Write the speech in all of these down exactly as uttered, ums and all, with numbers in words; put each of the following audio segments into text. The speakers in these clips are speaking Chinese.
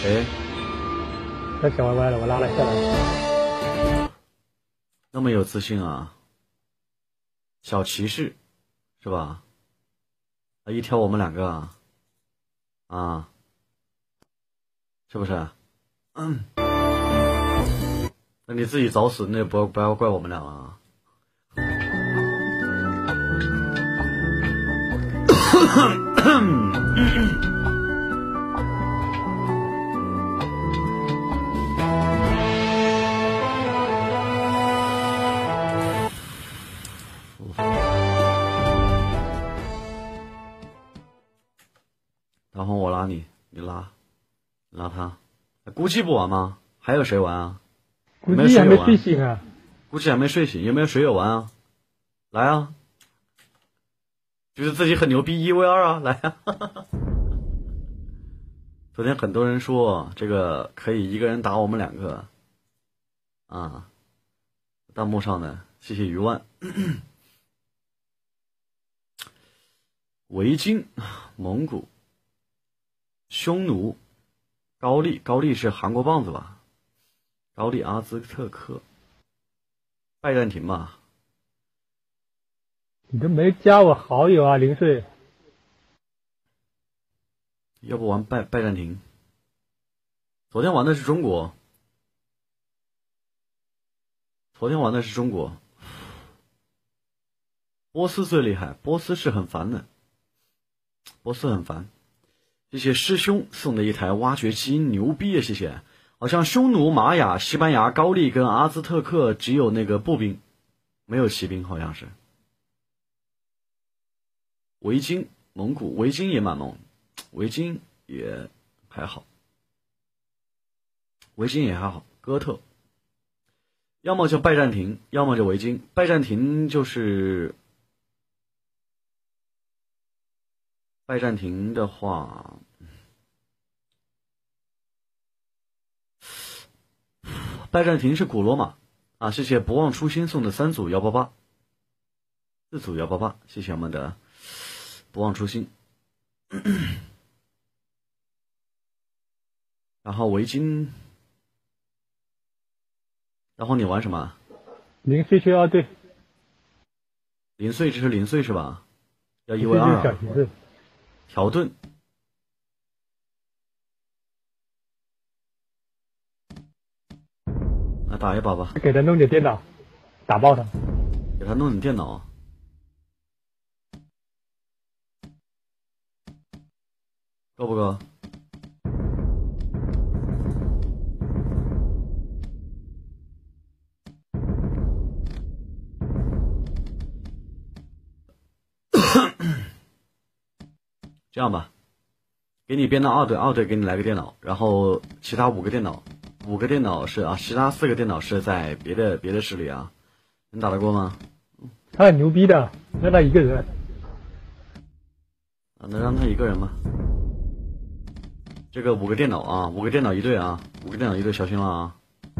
谁？ 他小歪歪了，我拉了下来。 那么有自信啊？小骑士是吧？啊，一挑我们两个啊，啊，是不是？嗯，那你自己找死，那也不要不要怪我们俩啊。然后我拉你，你拉，你拉他。估计不玩吗？还有谁玩啊？ 估计还没睡醒啊。 估计还没睡醒，有没有水友玩啊？来啊！觉得自己很牛逼，一 v 二啊，来啊！昨天很多人说这个可以一个人打我们两个啊，弹幕上的谢谢余万。维京、蒙古、匈奴、高丽，高丽是韩国棒子吧？高丽、阿兹特克、拜占庭吧？ 你都没加我好友啊，零碎。 要不玩拜拜占庭？昨天玩的是中国，昨天玩的是中国。波斯最厉害，波斯是很烦的，波斯很烦。谢谢师兄送的一台挖掘机，牛逼啊！谢谢。好像匈奴、玛雅、西班牙、高丽跟阿兹特克只有那个步兵，没有骑兵，好像是。维京、蒙古，维京也蛮猛，维京也还好，维京也还好。哥特，要么就拜占庭，要么就维京。拜占庭就是拜占庭的话，拜占庭是古罗马啊！谢谢不忘初心送的三组幺八八，四组幺八八，谢谢我们的不忘初心。然后维京，然后你玩什么？ 零碎区二队。 零碎这是零碎是吧？要一 v 二啊。条顿。那打一把吧。 给他弄点电脑，打爆他。 给他弄点电脑。够不够？这样吧，给你编到二队，二队给你来个电脑，然后其他五个电脑，五个电脑是啊，其他四个电脑是在别的别的市里啊，能打得过吗？ 他很牛逼的，让他一个人。 啊，能让他一个人吗？这个五个电脑啊，五个电脑一队啊，五个电脑一队，小心了啊！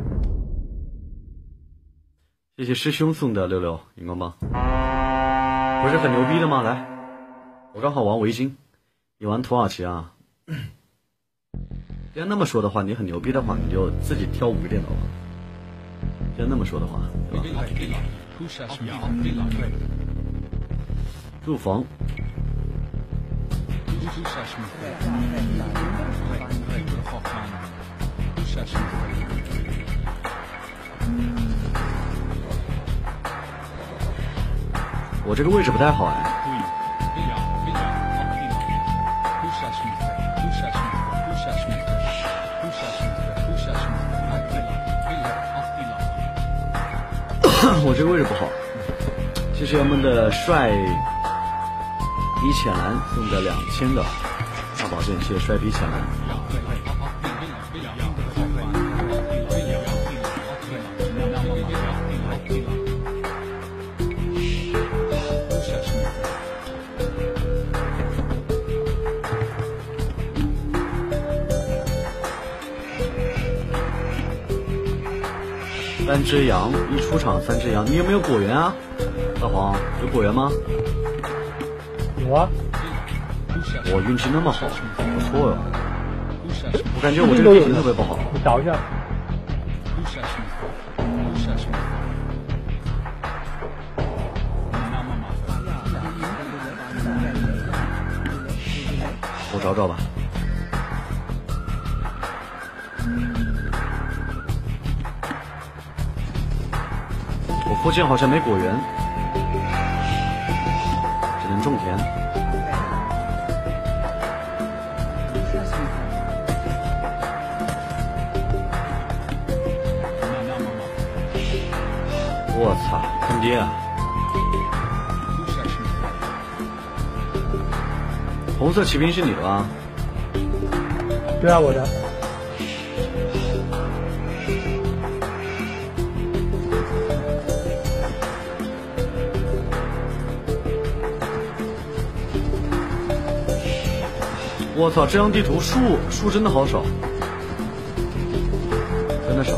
谢谢师兄送的六六荧光棒，不是很牛逼的吗？来，我刚好玩维京。你玩土耳其啊？既然那么说的话，你很牛逼的话，你就自己挑五个电脑吧。既然那么说的话，对吧？住房。我这个位置不太好哎。我这个位置不好，谢谢我们的帅比浅蓝送的两千个大宝剑，谢谢帅比浅蓝。三只羊，一出场三只羊，你有没有果园啊？大黄有果园吗？ 有啊。 我运气那么好，不错哟。 我感觉我这个地形特别不好。 你找一下。 我找找吧。我附近好像没果园，只能种田。我操，坑爹啊！红色骑兵是你的吧？ 对啊，我的。 我操，这张地图树树真的好少，真的少。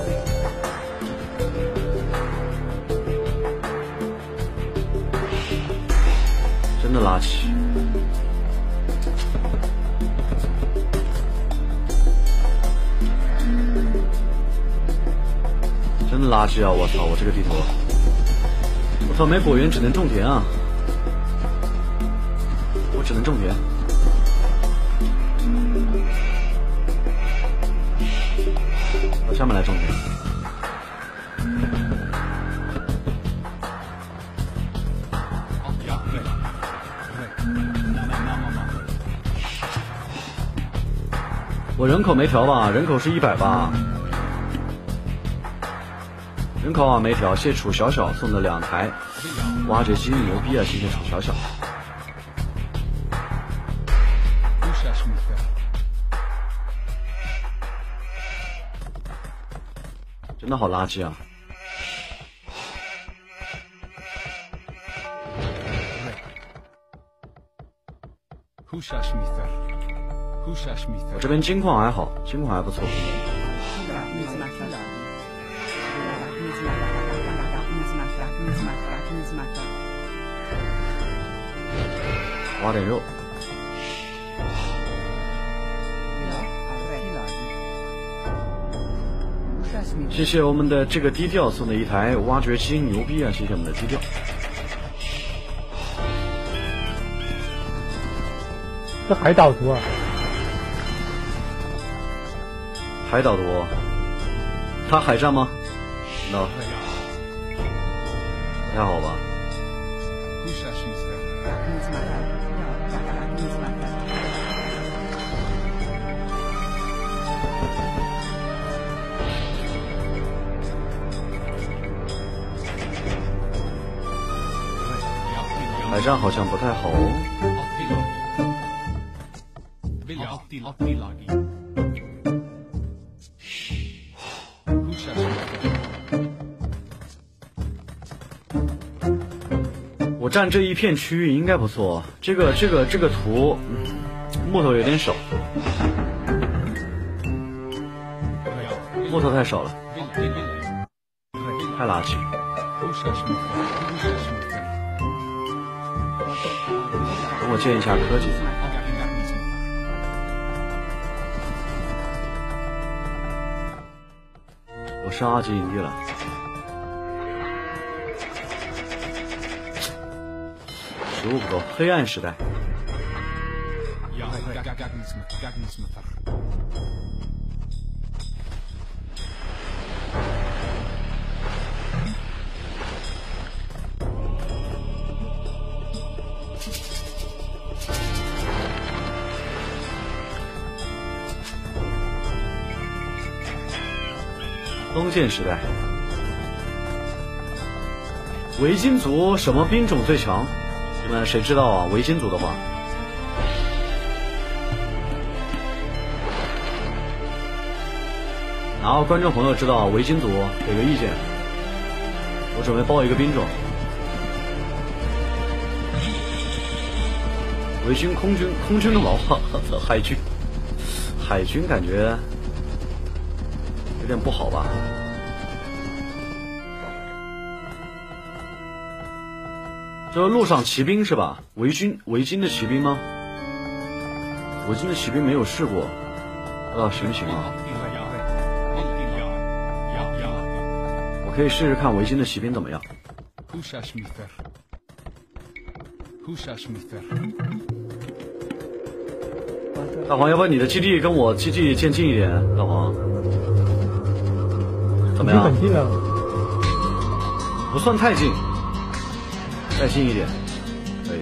真的垃圾。真的垃圾啊！我操，我这个地图，我操，没果园只能种田啊！我只能种田。到下面来种田。我人口没调吧？人口是一百吧？人口啊没调，谢楚小小送的两台挖掘机，牛逼啊！谢谢楚小小。真的好垃圾啊！我这边金矿还好，金矿还不错。挖点肉。谢谢我们的这个低调送的一台挖掘机，牛逼啊！谢谢我们的低调。 这海岛图啊！ 海岛图，他海战吗 ？no， 不太好吧？海战好像不太好哦。我占这一片区域应该不错，这个这个这个图、嗯、木头有点少，木头太少了，太垃圾。等我建一下科技。我上二级营地了。食物不够，黑暗时代。封建时代。维京族什么兵种最强？你们谁知道啊？维京族的话，然后观众朋友知道维京族给个意见，我准备报一个兵种。维军空军，空军的毛话，海军，海军感觉有点不好吧？这路上骑兵是吧？维军，维京的骑兵吗？维京的骑兵没有试过， 啊，行行啊！我可以试试看维京的骑兵怎么样。大黄，要不然你的基地跟我基地渐近一点，大黄，怎么样？ 很近了， 不算太近，再近一点，可以。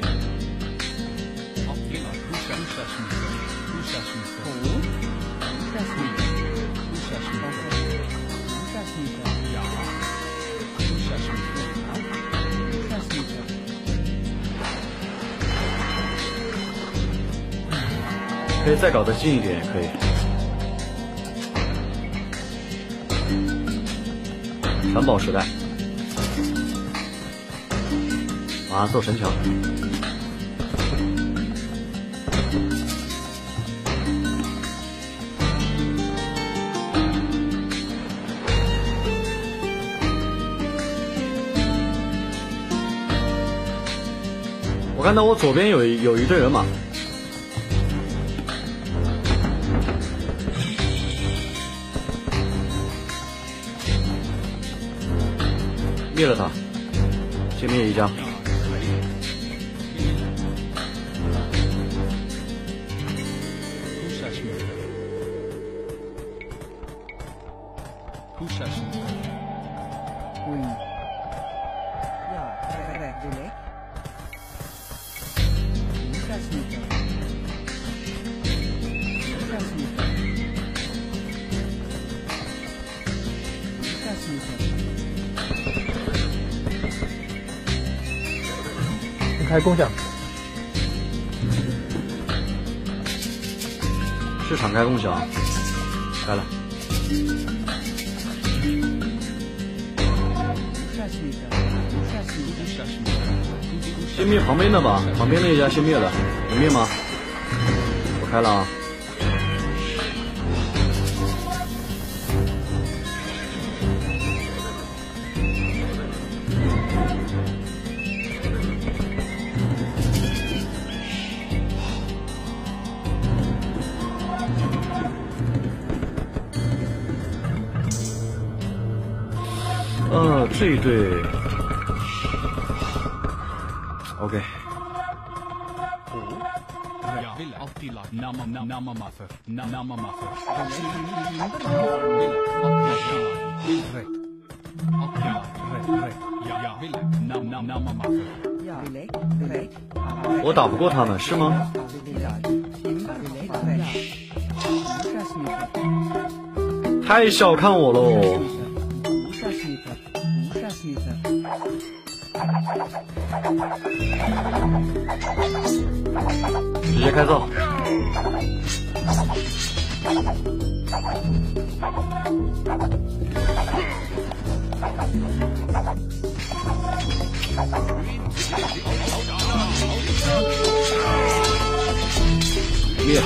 可以再搞得近一点，也可以。城堡时代，马上揍城墙。我看到我左边有一有一队人马。灭了他，歼灭一家。 开共享， 市场开共享，开了。先灭旁边的吧，旁边那一家先灭了，能灭吗？我开了啊。呃，这一队 ，OK。我打不过他们是吗？太小看我喽！直接开造。灭。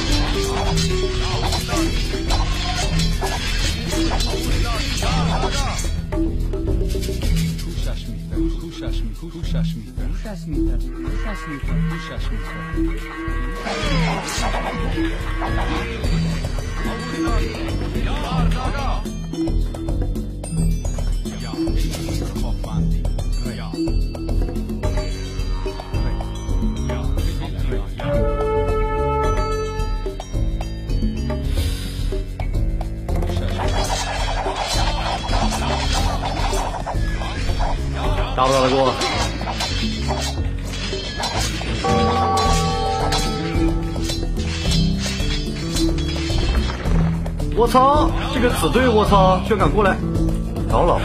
打不打得过？我操！这个子队，我操，居然敢过来，找老子，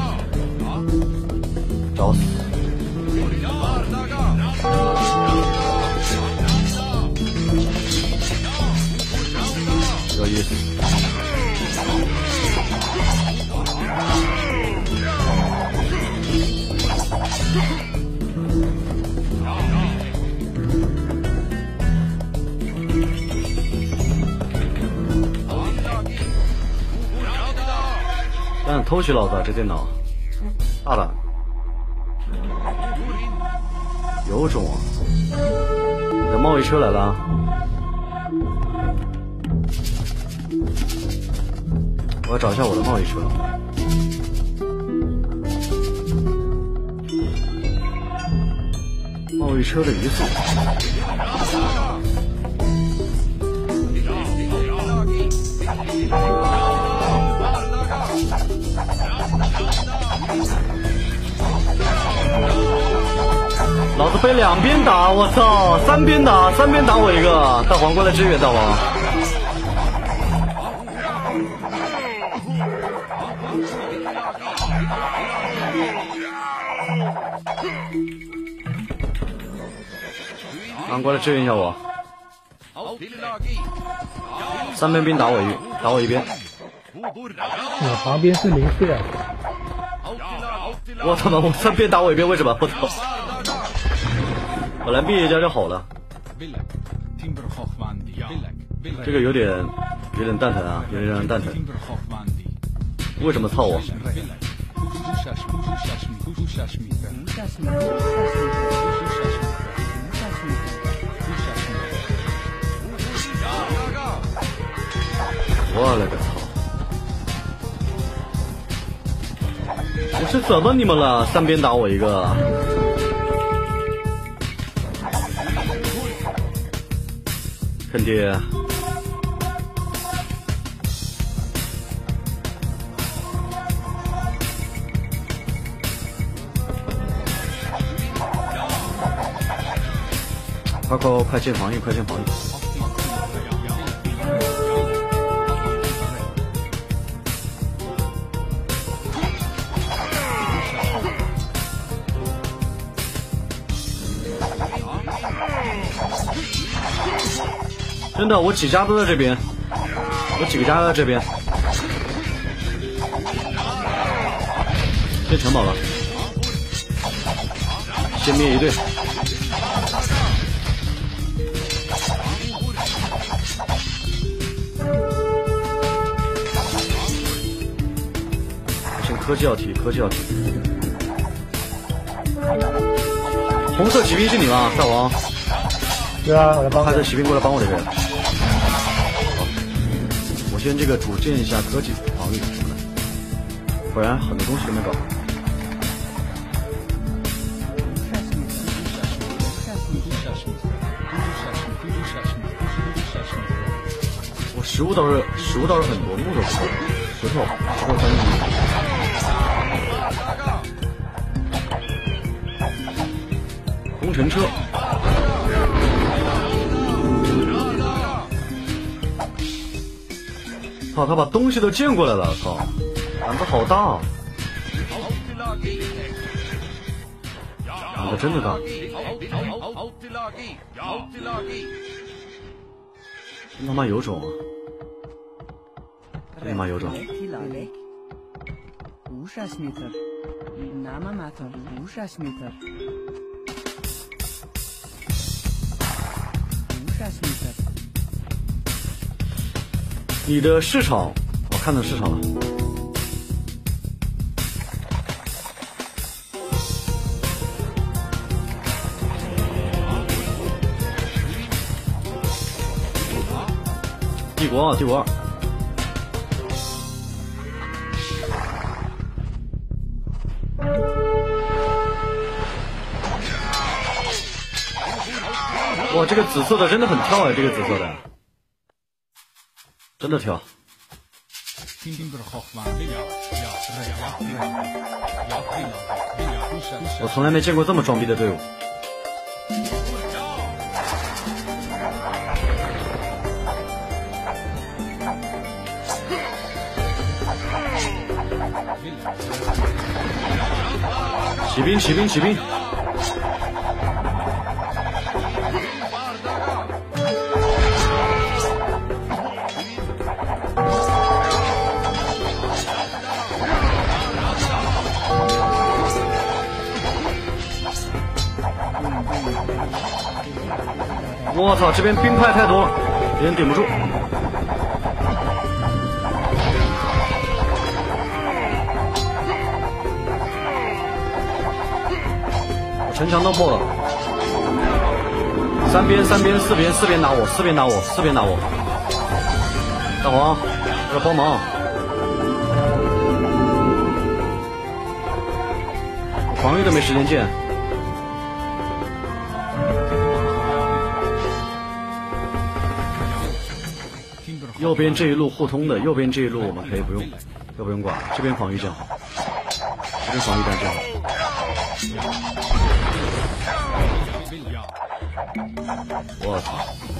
找死！有意思。但偷袭老子这电脑，大胆，有种啊！我的贸易车来了。 我要找一下我的贸易车。贸易车的移送。老子被两边打，我操！三边打，三边打我一个。大黄过来支援，大黄。大黄过来支援一下我。三边兵打我一，打我一边。 我旁边是零四。 我他妈！我三边打我一边，为什么？我操！本来灭一家就好了。这个有点有点蛋疼啊，有点让人蛋疼。为什么操我？我勒个操！我是怎么你们了？三边打我一个。坑爹！快快快进防御，快进防御！真的，我几家都在这边，我几个家都在这边。建城堡了，先灭一队。先科技要提，科技要提。红色骑兵是你吗，大王？ 对啊，我来帮。 派色骑兵过来帮我这边。我先这个主建一下科技防御什么的，不然很多东西都没搞。我食物倒是食物倒是很多，木头不够，石头石头三斤。工程车。操，他把东西都建过来了，操，胆子好大，胆子真的大。真他妈有种啊！真他妈有种！你的市场，我看到市场了。帝国啊，帝国二。哇，这个紫色的真的很跳哎，这个紫色的。真的跳！我从来没见过这么装逼的队伍。骑兵，骑兵，骑兵！我操，这边兵派太多了，别人顶不住。我城墙都破了，三边三边四边四边打我，四边打我，四边打我。大黄，过来帮忙！ 防御都没时间见。右边这一路互通的，右边这一路我们可以不用，都不用管。这边防御建好，这边防御单建好。我操！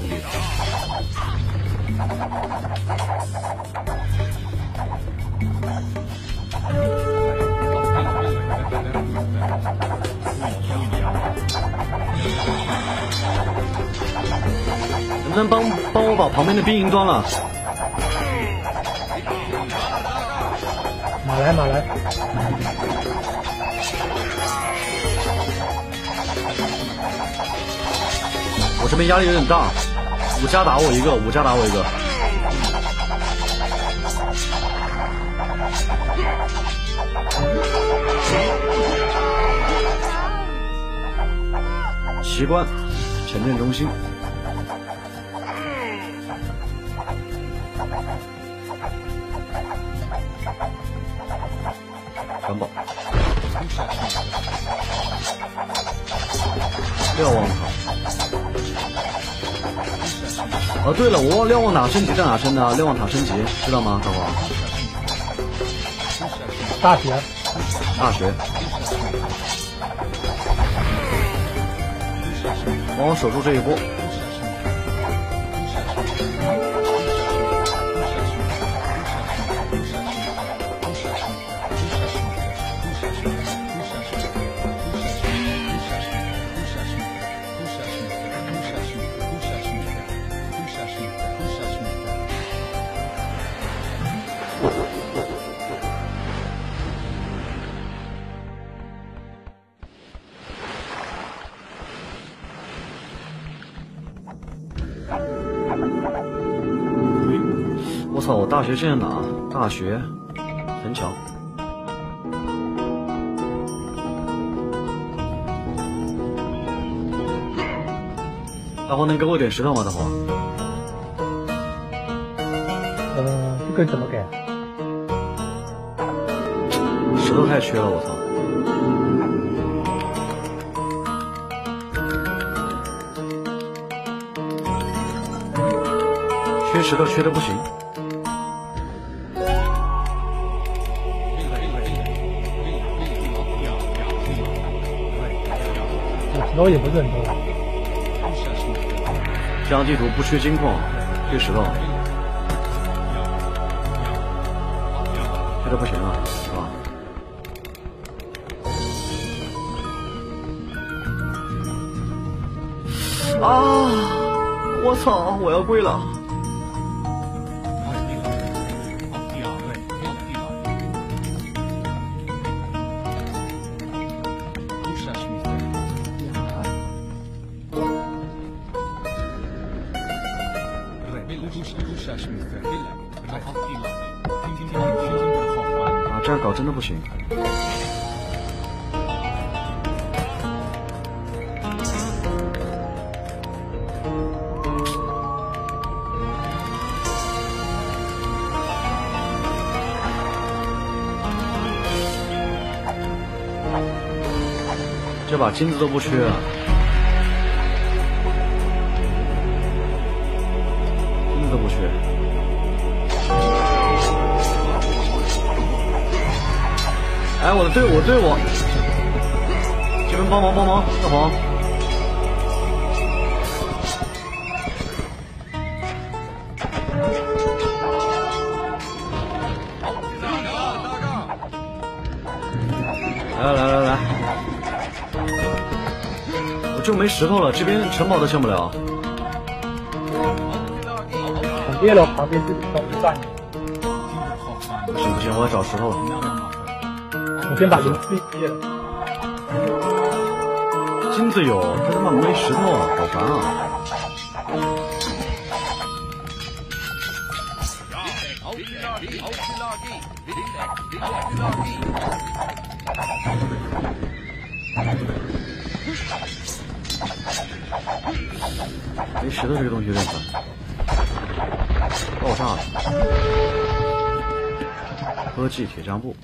能不能帮帮我把旁边的兵营端了？ 马来马来， 我这边压力有点大，五加打我一个，五加打我一个。奇观，前线中心。元宝，瞭望塔。哦，对了，我忘瞭望塔升级在哪升的？瞭望塔升级知道吗？大伙？ 大学， 大学。帮我守住这一波。我操！我大学建在哪？大学城墙。大黄能给我点石头吗？大黄？ 呃，这个怎么给？ 石头太缺了，我操！缺石头缺的不行。 石头也不是很多。 这张地图不缺金矿，缺石头，缺的不行啊，是吧？啊！我操！我要跪了。啊，这样搞真的不行。这把金子都不缺啊。都不缺。哎，我的队伍，我队伍，这边帮忙帮忙，大黄。来来来来，我就没石头了，这边城堡都建不了。 裂了，旁边是东站。 不行不行，我要找石头了。 我先把零碎裂了。 金子有，他他妈没石头啊，好烦啊！没石头这个东西有点烦。爆炸了！ 科技铁匠部。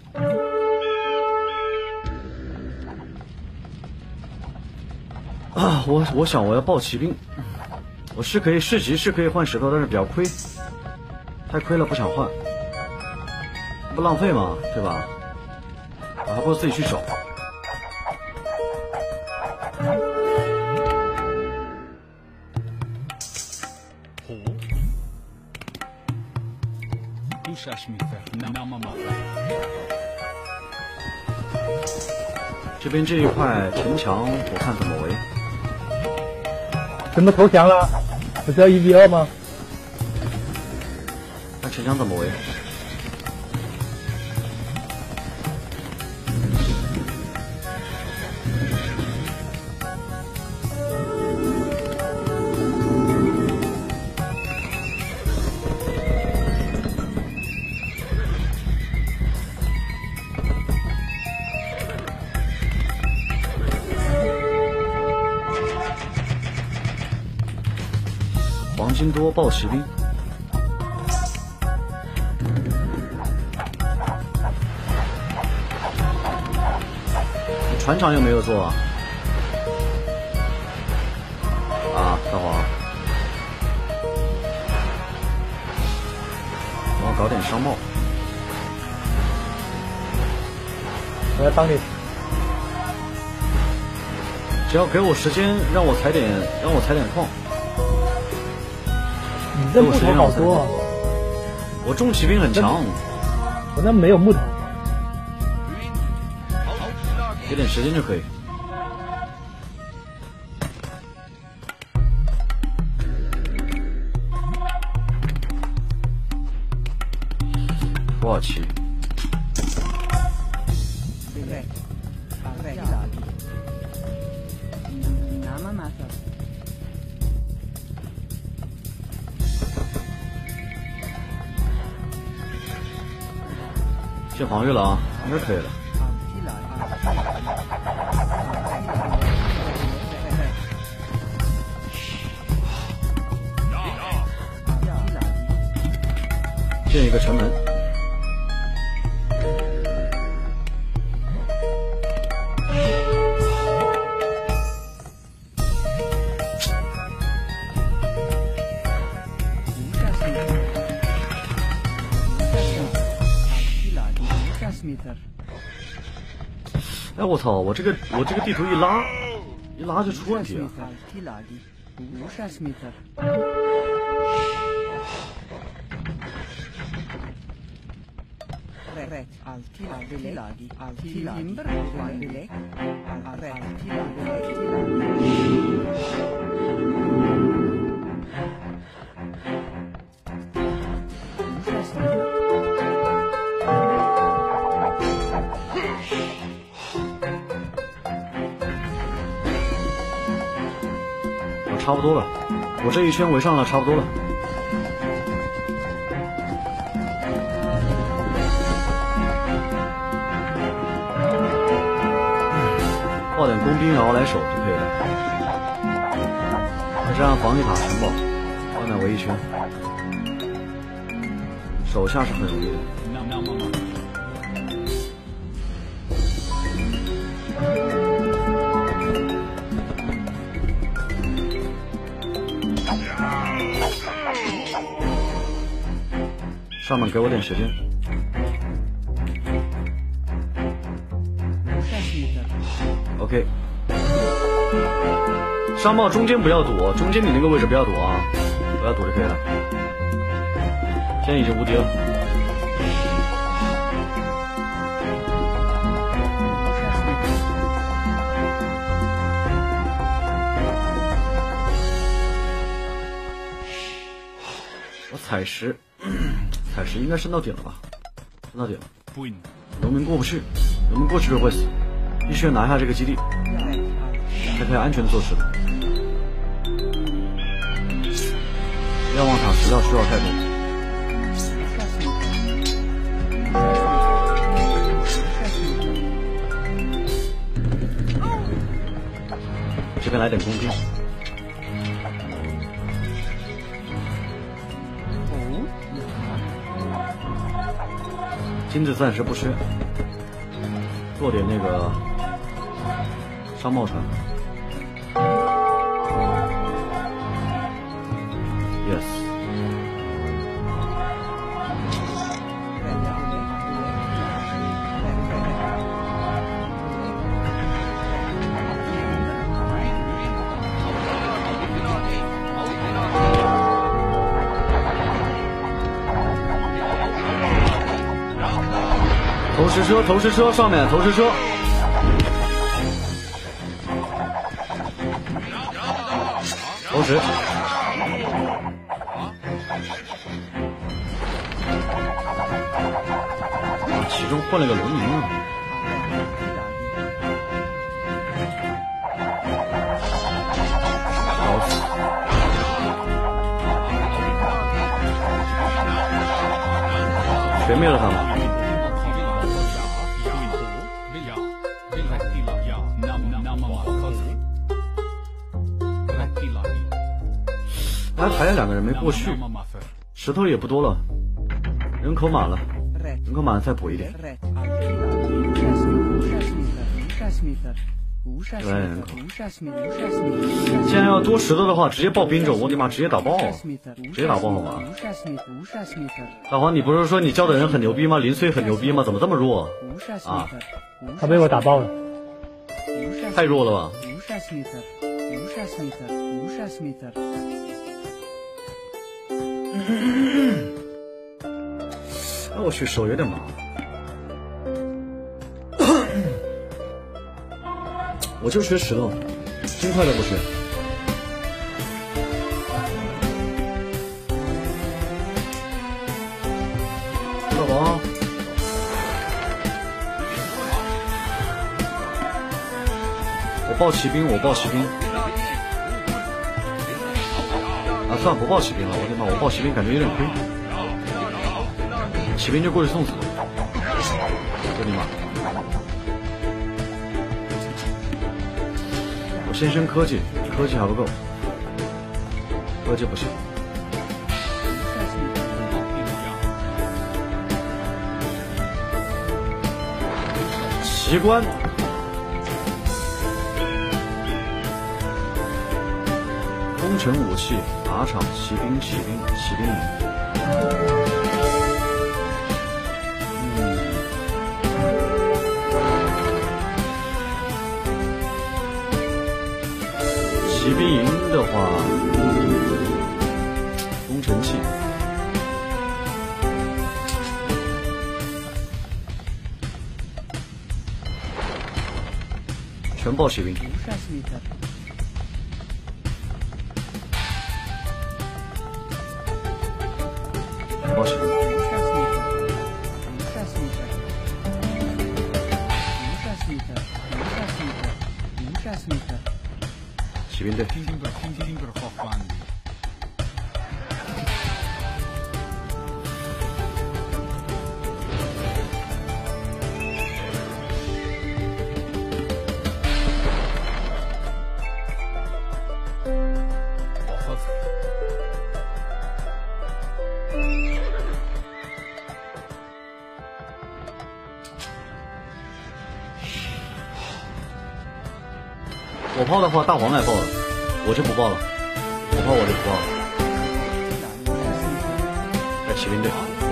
啊，我我想我要报骑兵，我是可以市集是可以换石头，但是比较亏，太亏了，不想换，不浪费嘛，对吧？我还不如自己去找。这边这一块城墙，我看怎么围？ 怎么投降了？不是要一比二吗？ 看城墙怎么围？黄金多报骑兵，你船厂有没有做啊？啊，大黄，我要搞点商贸。 我要帮你。 只要给我时间，让我采点，让我采点矿。 你这木头好多啊！ 我重骑兵很强， 我那没有木头。 给点时间就可以。土耳其。进防御了啊，应该可以了。建一个城门。哎，我操！我这个我这个地图一拉，一拉就出问题了。差不多了，我这一圈围上了，差不多了。报点工兵然后来守就可以了。这样防御塔城堡，外面围一圈，手下是很容易的。上面给我点时间。OK。商贸中间不要躲，中间你那个位置不要躲啊，不要躲就可以了。现在已经无敌了。我采石。采石应该升到顶了吧？升到顶了。农民过不去，农民过去就会死，必须要拿下这个基地，才可以安全的做事的。瞭望塔石料需要太多。这边来点工兵。 金子暂时不缺，做点那个商贸船。Yes。投石车，投石车，上面投石车。投石。其中换了个龙吟啊。搞死。全灭了他们。哎，还有两个人没过去，石头也不多了，人口满了，人口满了再补一点。对，人口。既然要多石头的话，直接爆兵种，我的妈，直接打爆，直接打爆好吧？大黄，你不是说你教的人很牛逼吗？林翠很牛逼吗？怎么这么弱啊？ 他被我打爆了， 太弱了吧？那我去手有点麻，我就缺石头，金块都不缺。老王，我报骑兵，我报骑兵。啊，算了，不报骑兵了，我的妈，我报骑兵感觉有点亏。骑兵就过去送死，我的妈！我先升科技，科技还不够，科技不行。奇观。工程武器，靶场，骑兵，骑兵，骑兵营。骑兵营的话，工程器，全报骑兵。全报骑兵。骑兵队。我炮的话，大黄来报了，我就不报了。我炮我就不报了。在骑兵队。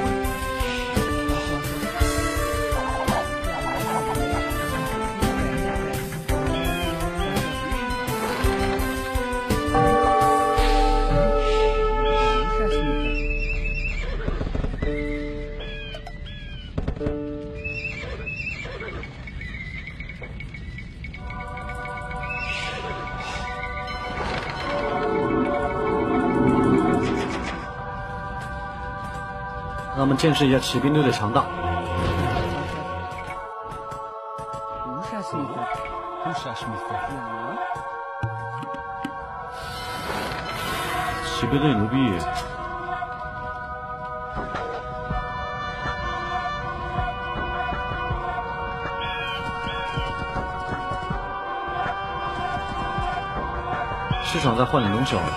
让我们见识一下骑兵队的强大。骑兵队牛逼！市场在换点东西好了。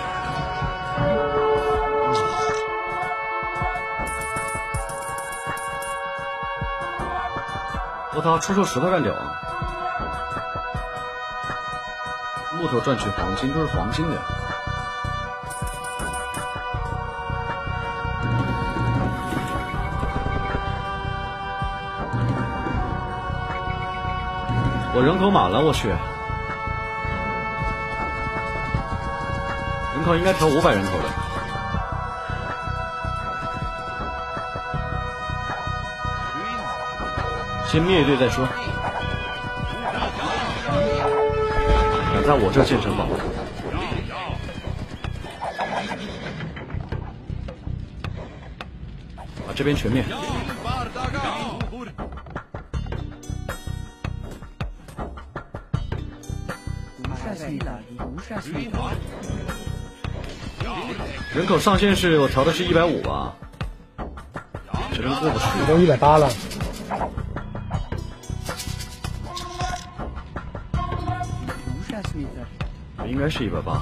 我操，出售石头干屌啊！木头赚取黄金，都是黄金的。我人口满了，我去，人口应该调五百人口的。先灭一队再说。敢在我这建城堡？把这边全灭。人口上限是我调的是一百五吧？这边过不去， 都一百八了。 应该是一百八，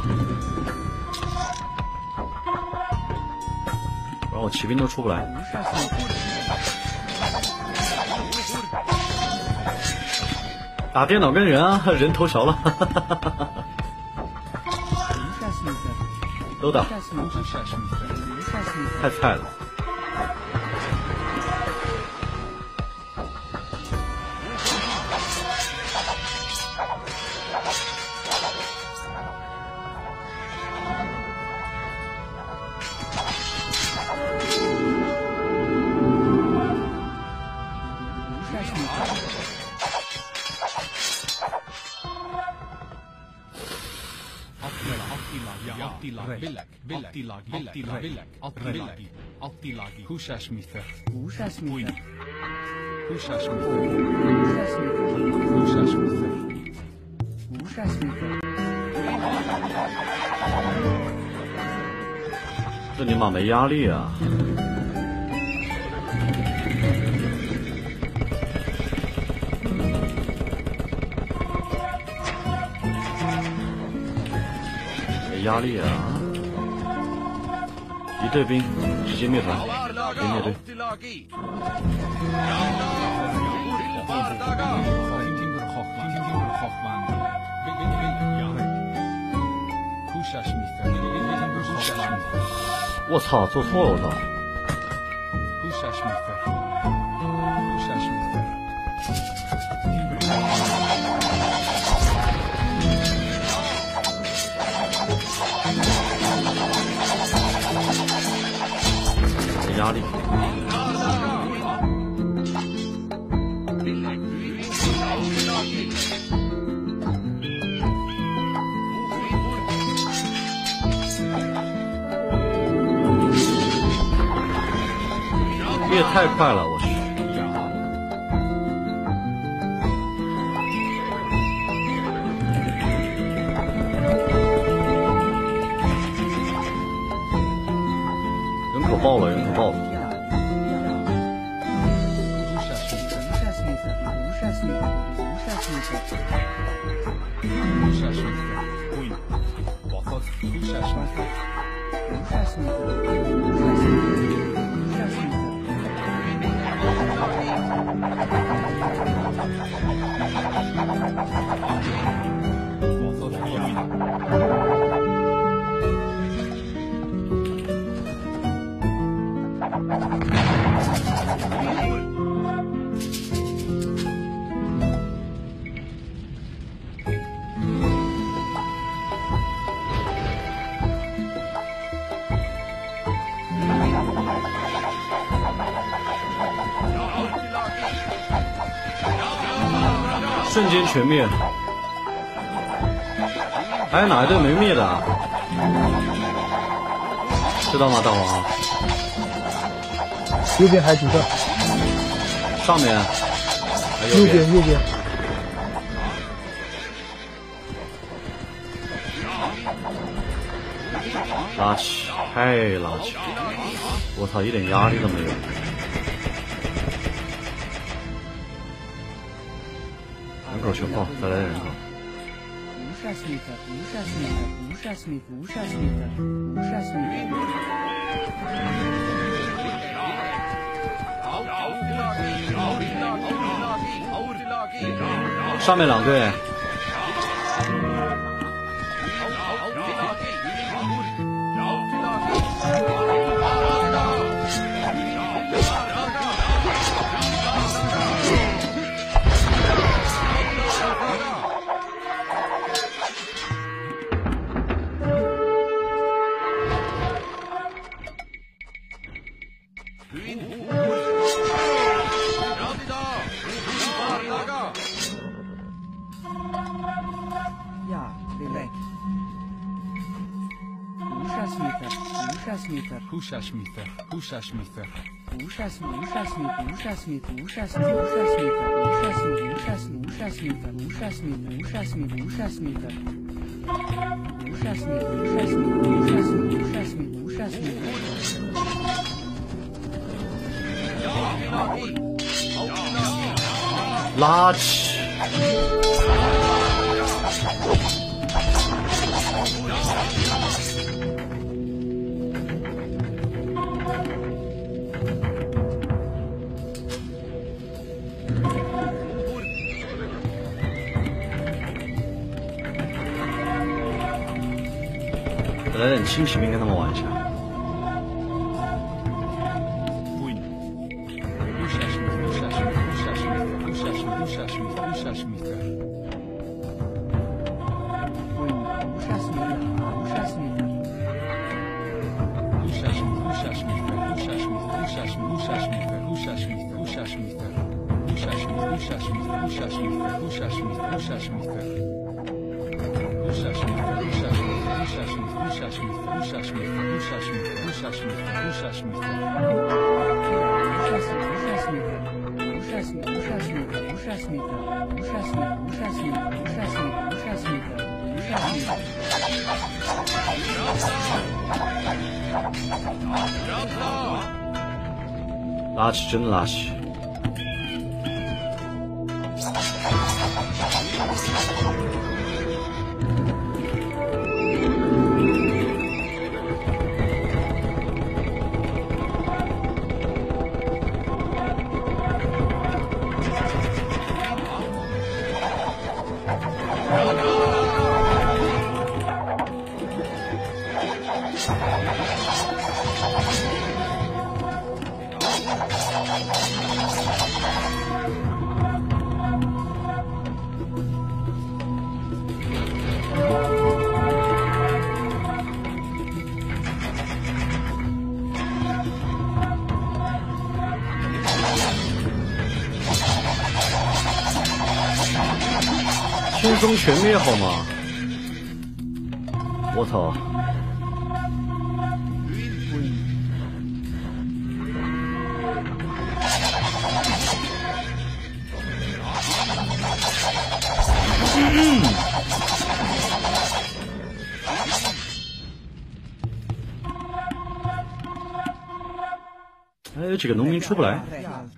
不然我骑兵都出不来。打电脑跟人啊，人头桥了，都打，太菜了。这尼玛没压力啊！没压力啊！一队兵直接灭团，别灭队。我操，做错了，我操！压力。灭太快了，我去！人口爆了，人口爆了！瞬间全灭，还有哪一队没灭的啊？知道吗，大王？ 右边还有几个？ 上面， 右边右边。 垃圾，太垃圾！我操，一点压力都没有。人口全爆，再来点人口。 上面两队。 Úžasmíter, úžasmíter. Úžasný, úžasný, úžasný, úžasný, úžasný, úžasný, úžasný, úžasný, úžasný, úžasný, úžasný, úžasný, úžasný, úžasný, úžasný. 垃圾。来点轻骑兵跟他们玩一下。垃圾，真的垃圾。轻松全灭好吗？我操！嗯。哎，这个农民出不来。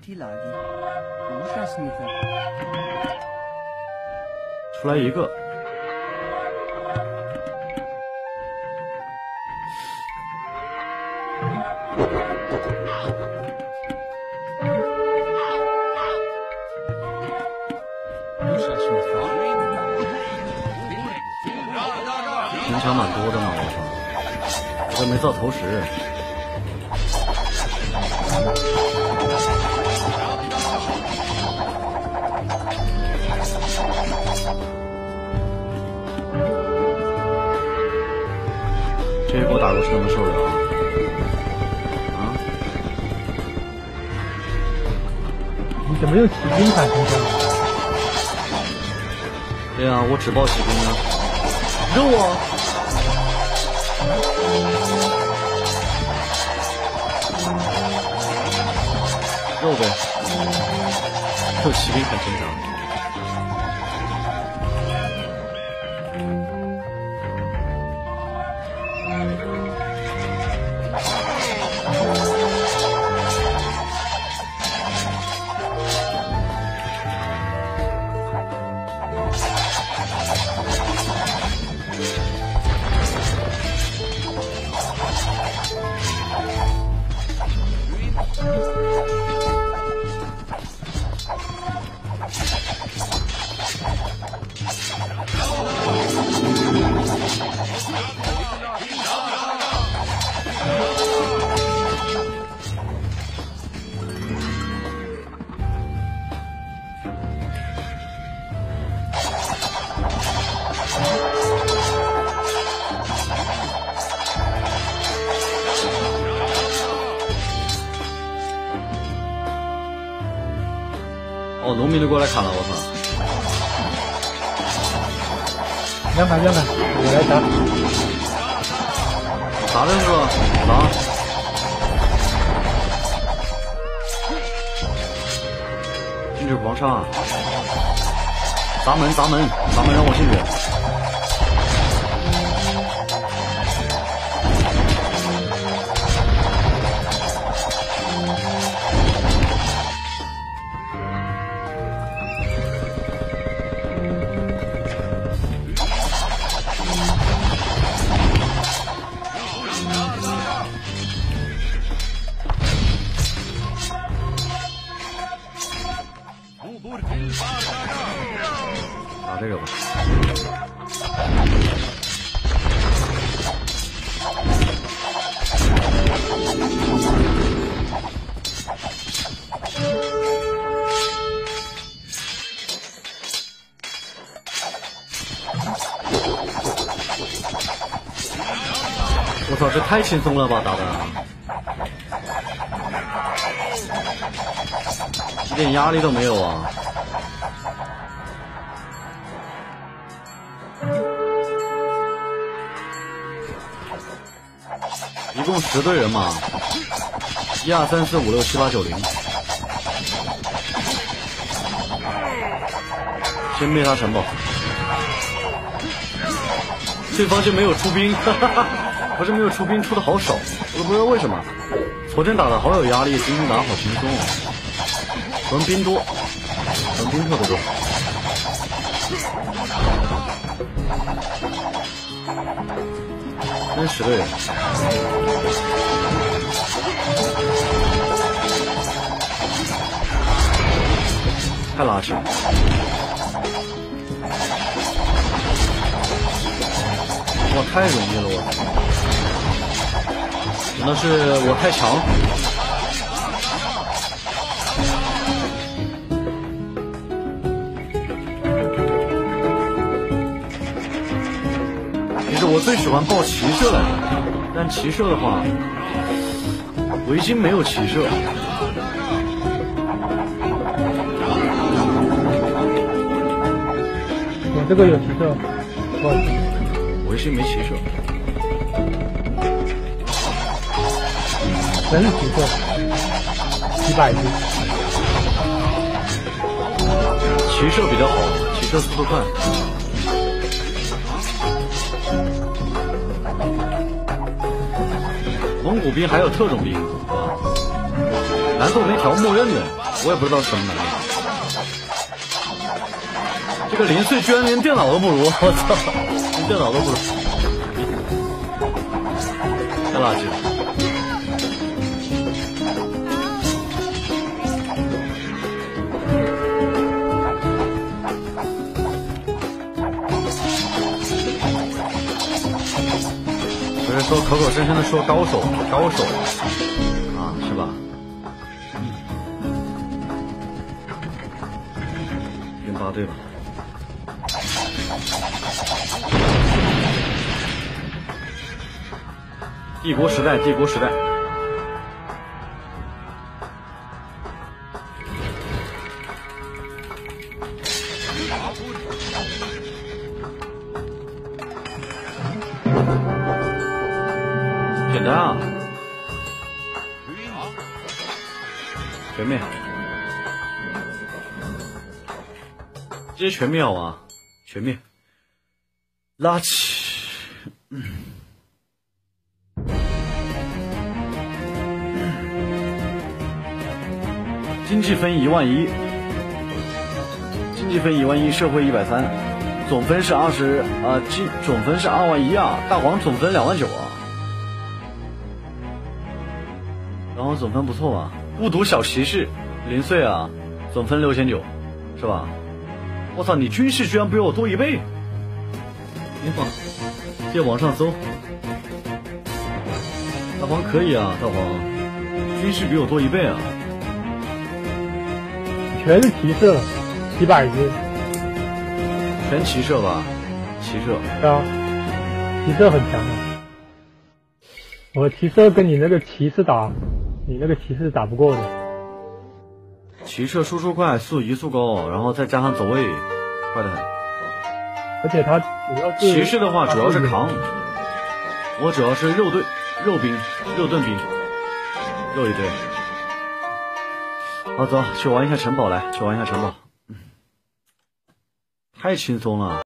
出来一个，平常蛮多的嘛，我操，我都没造投石。这一波打过去能不能受了啊？啊？ 你怎么用骑兵反冲上？ 对呀、啊，我只报骑兵啊！肉啊！肉呗，肉骑兵很正常。 哦，农民都过来砍了，我操！ 让开让开，我来打。 啥的是吧？狼。进去狂杀！砸门砸门砸门，让我进去！打这个吧。我操，这太轻松了吧，打的，一点压力都没有啊！一共十队人马，一二三四五六七八九零，先灭他城堡，对方就没有出兵，哈哈哈，不是没有出兵，出的好少，我都不知道为什么。昨天打的好有压力，今天打的好轻松哦。咱们兵多，咱们兵特别多。真十个人。太垃圾了。哇，太容易了，我难道是我太强？其实我最喜欢报骑射来着，但骑射的话，围巾没有骑射。 我这个有骑射，不好意思， 围巾没骑射。 真是骑射，几百只。 骑射比较好，骑射速度快。蒙古兵还有特种兵，难度那条默认的，我也不知道是什么难度。这个零碎居然连电脑都不如，我操，连电脑都不如，太垃圾了。不是说口口声声的说高手高手啊，是吧？零八队吧。帝国时代，帝国时代。简单啊，全灭，直接全灭好吗？全灭，垃圾。嗯经济分一万一，经济分一万一，社会一百三，总分是二十啊，经总分是二万一啊，大黄总分两万九啊，然后总分不错吧？巫毒小骑士零岁啊，总分六千九，是吧？我操，你军事居然比我多一倍！你好，接往上搜，大黄可以啊，大黄军事比我多一倍啊！ 全是骑射，几百只， 全骑射吧，骑射。 对啊，骑射很强的。我骑射跟你那个骑士打，你那个骑士打不过的。 骑射输出快，速移速高，然后再加上走位，快得很。 而且他主要是骑士的话主要是扛，我主要是肉盾肉兵肉盾兵肉一队。好，走去玩一下城堡来，去玩一下城堡，太轻松了。